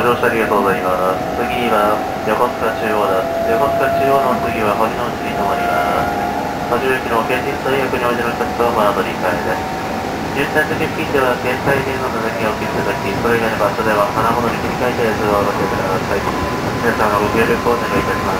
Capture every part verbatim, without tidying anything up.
乗車ありがとうございます。次は横須賀中央です。横須賀中央の次は堀之内に停まります。途中駅の県立大学においでの客とは乗り換えです。順線付近では現在での座席をお切りいただき、それ以外の場所では金物に切り替えて通話をご注意ください。皆様ご協力をお願いいたします。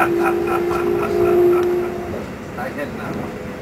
大変な。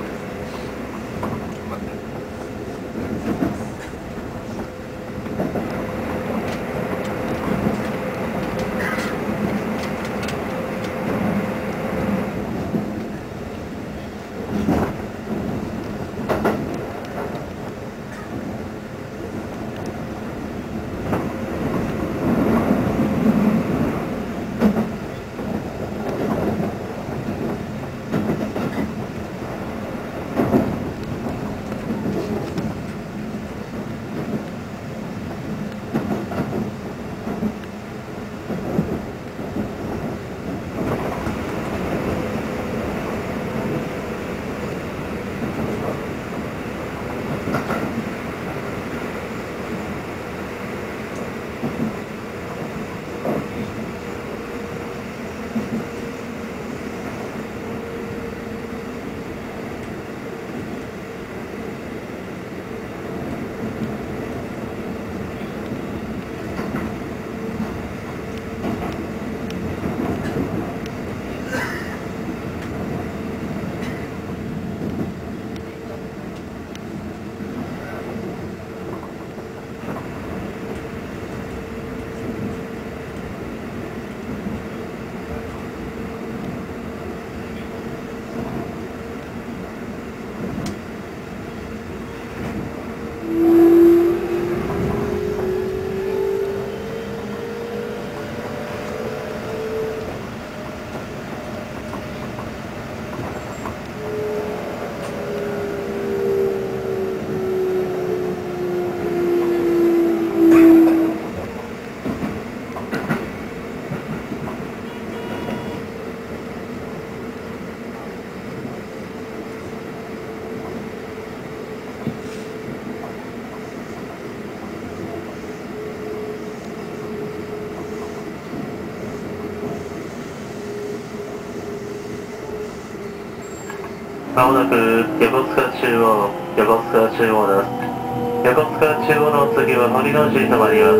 まもなく横須賀中央、横須賀中央です。横須賀中央の次は堀之内に停まります。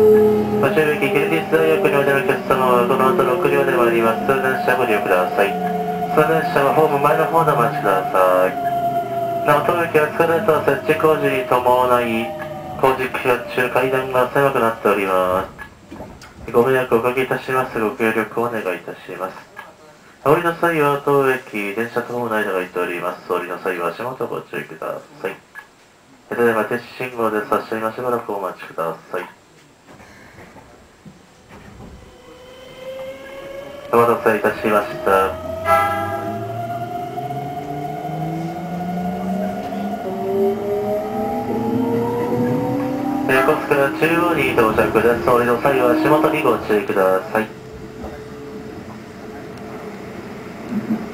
途中駅県立大学においでのお客様はこの後ろく両で参ります。通電車ご利用ください。通電車はホーム前の方でお待ちください。なお当駅は疲れた設置工事に伴い工事期間中階段が狭くなっております。ご迷惑をおかけいたしますご協力をお願いいたします。降りの際は当駅、電車ともの間が空いております。降りの際は足元ご注意ください。ただいま停止信号で差し今しばらくお待ちください。お待たせいたしました。横須賀中央に到着です。降りの際は足元にご注意ください。